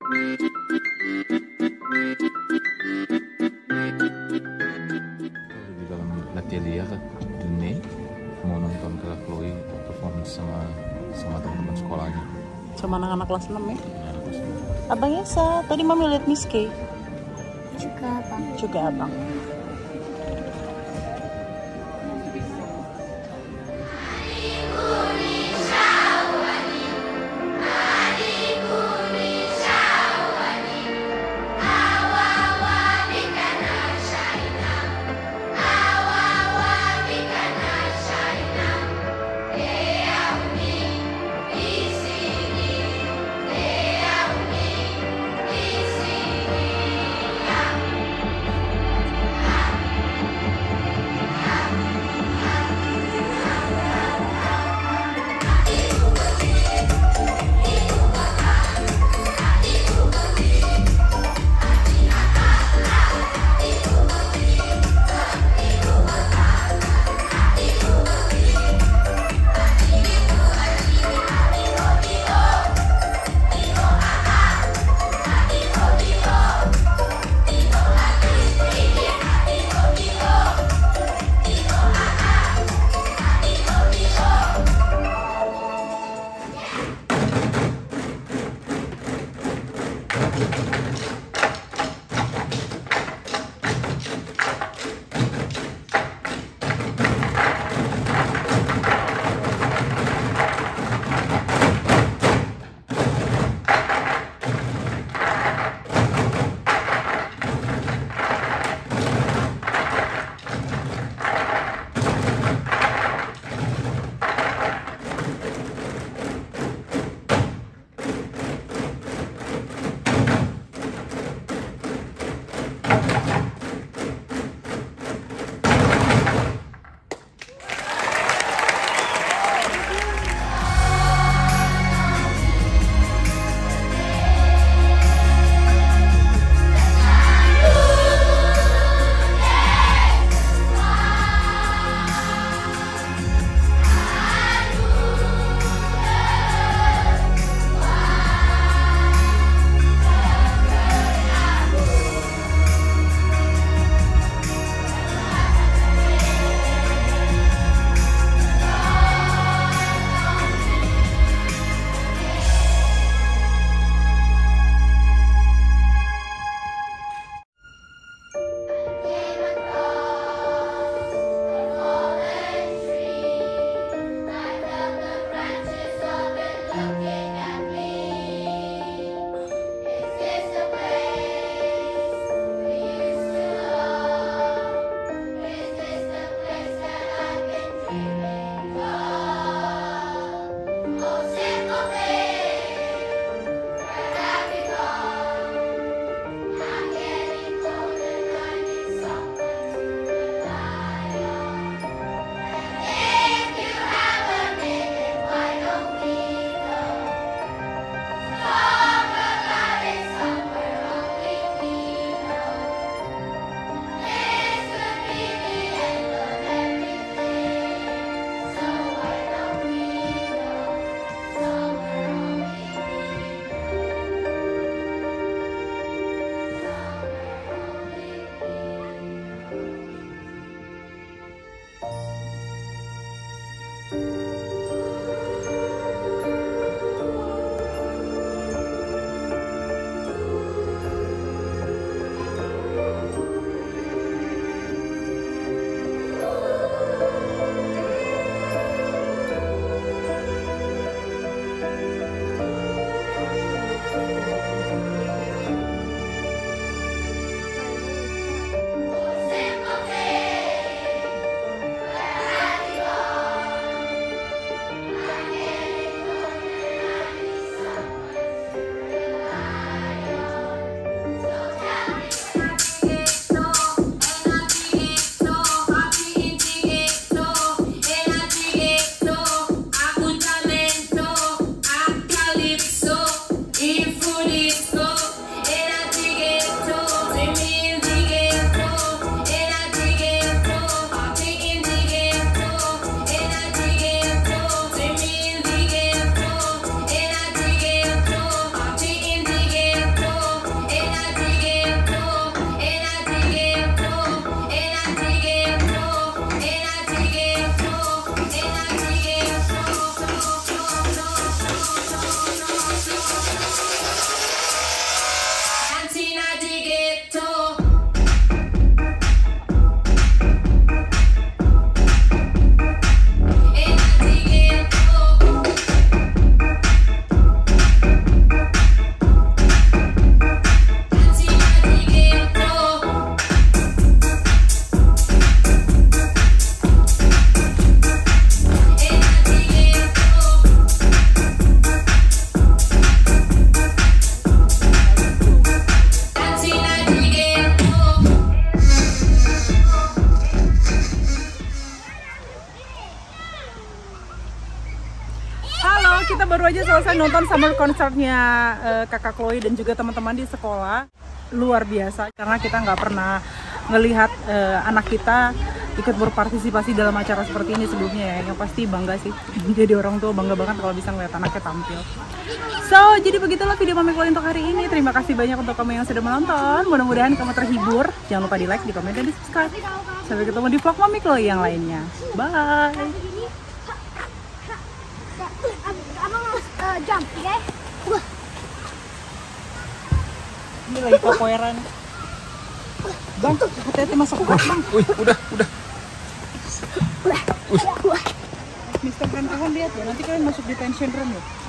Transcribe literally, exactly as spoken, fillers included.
Di dalam Natalia ke Dune mau nonton Kak Chloe perform sama sama teman-teman sekolahnya. Sama anak-anak kelas enam ya? Ya, terus Abang Yesa, tadi Mami lihat Miss K. Juga Bang. Juga abang. selesai nonton summer concertnya uh, kakak Chloe dan juga teman-teman di sekolah. Luar biasa, karena kita nggak pernah ngelihat uh, anak kita ikut berpartisipasi dalam acara seperti ini sebelumnya ya. Yang pasti bangga sih. Jadi orang tua bangga banget kalau bisa ngeliat anaknya tampil. So, jadi begitulah video Mami Chloe untuk hari ini. Terima kasih banyak untuk kamu yang sudah menonton. Mudah-mudahan kamu terhibur. Jangan lupa di like, di komen, dan di subscribe. Sampai ketemu di vlog Mami Chloe yang lainnya. Bye. Jump, guys. Ini lagi kapoeran. Bang, hati-hati masuk got, Bang. Wih, udah, udah. Mister Rantahan lihat ya, nanti kalian masuk detention room ya.